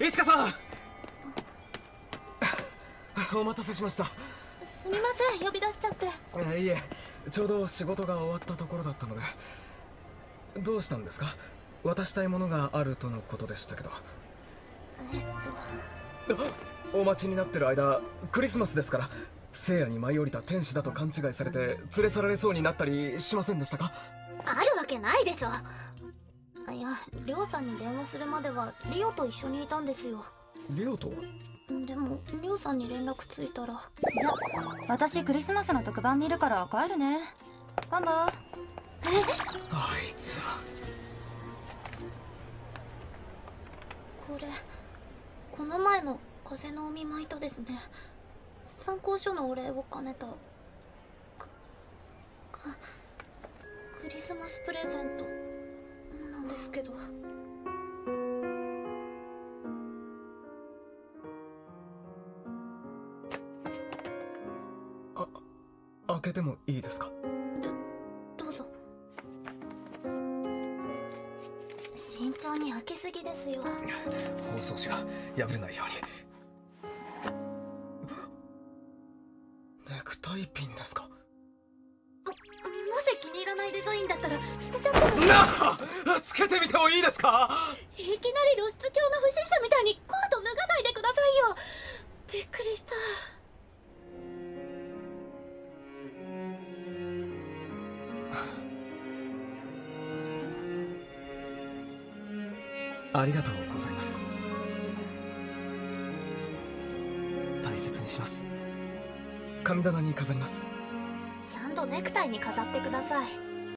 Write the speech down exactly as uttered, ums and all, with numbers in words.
石川さんお待たせしました。 すみません、呼び出しちゃって。 えいえ、ちょうど仕事が終わったところだったので。どうしたんですか？渡したいものがあるとのことでしたけど。 えっとお待ちになってる間、クリスマスですから、聖夜に舞い降りた天使だと勘違いされて連れ去られそうになったりしませんでしたか？ あるわけないでしょ。いや、リョウさんに電話するまではリオと一緒にいたんですよ。 リオと？ でもリョウさんに連絡ついたら。 じゃ、私クリスマスの特番見るから帰るね。ガンバ。 え？ あいつは。 これこの前の風のお見舞いとですね、参考書のお礼を兼ねたククリスマスプレゼントなんですけど。 あ、開けてもいいですか？ ど、どうぞ。慎重に開けすぎですよ。 包装紙が破れないように。ネクタイピンですか？ も、もし気に入らないデザインだったら捨てちゃっても。 なあ、つけてみてもいいですか？ いきなり露出狂の不審者みたいにコート脱がないでくださいよ。びっくりした。 ありがとうございます。大切にします。神棚に飾ります。 ちゃんとネクタイに飾ってください。